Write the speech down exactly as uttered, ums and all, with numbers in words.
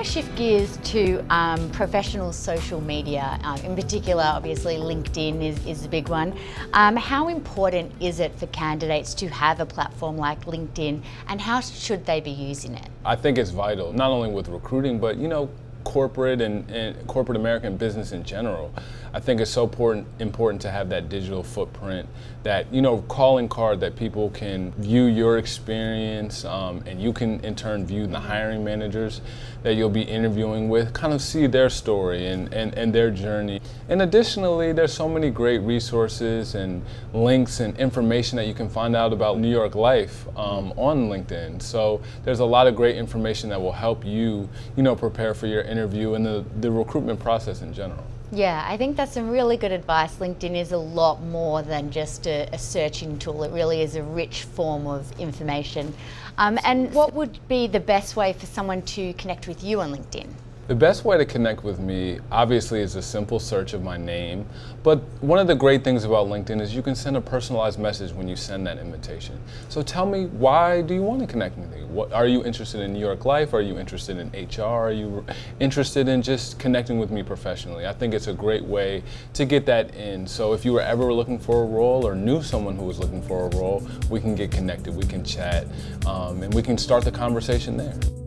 shift gears to um, professional social media, um, in particular, obviously LinkedIn is, is a big one. Um, how important is it for candidates to have a platform like LinkedIn, and how should they be using it? I think it's vital, not only with recruiting, but you know, corporate and, and corporate American business in general. I think it's so important important to have that digital footprint, that you know, calling card that people can view your experience, um, and you can in turn view the hiring managers that you'll be interviewing with, kind of see their story and, and, and their journey. And additionally, there's so many great resources and links and information that you can find out about New York life um, on LinkedIn. So there's a lot of great information that will help you, you know, prepare for your interview and the, the recruitment process in general. Yeah, I think that's some really good advice. LinkedIn is a lot more than just a, a searching tool. It really is a rich form of information. Um, and what would be the best way for someone to connect with you on LinkedIn? The best way to connect with me, obviously, is a simple search of my name. But one of the great things about LinkedIn is you can send a personalized message when you send that invitation. So tell me, why do you want to connect with me? What, are you interested in New York life? Are you interested in H R? Are you interested in just connecting with me professionally? I think it's a great way to get that in. So if you were ever looking for a role or knew someone who was looking for a role, we can get connected, we can chat, um, and we can start the conversation there.